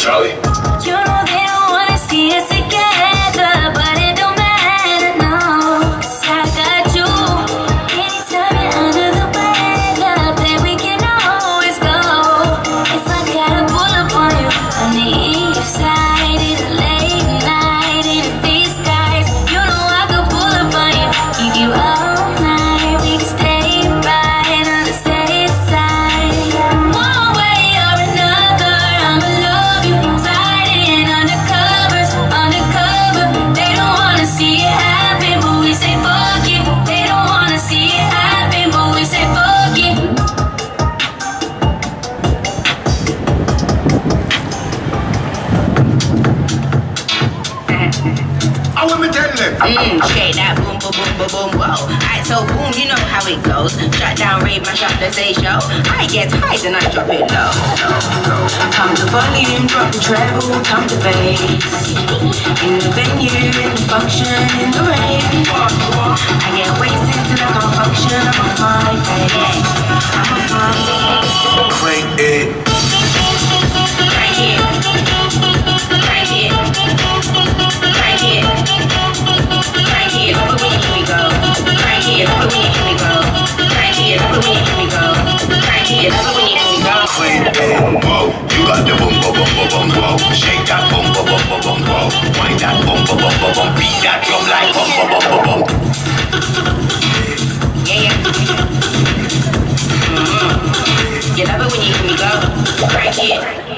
Charlie. You know they don't wanna see us together, but it don't matter, no. 'Cause I got you. Anytime you're under the weather, then we can always go. If I gotta pull up on you on the east side, in a late night, in these skies, you know I could pull up on you, give you all night, we can stay right on the safe side. One way or another, I'ma love you, sliding undercover. They don't wanna see it happen, but we say fuck it. They don't wanna see it happen, but we say fuck it. I want me tell them. Shake that boom, boom, boom, boom, boom, whoa. Alright, so boom, you know how it goes. Shut down, rave, mash up the stage show. I get high, then I drop it low. Come to volume, drop the treble, come to bass. In the venue, in the function, in the rave. I get wasted till I can't function. I'm off my face. I'm off my face. Crank it. Crank it. Crank it. Crank it. Crank it. But when we go. Crank it. But when we go. Crank it. But when we go. Crank it. But when we go. Crank it. Whoa. You got the boom, boom, boom, boom, boom, whoa. Shake that boom, boom, boom, boom, boom, whoa. Wind that boom, boom, boom, boom, boom. Beat that drum like boom, boom, boom, boom, boom. Yeah. You love it when you hear me go. Crank it.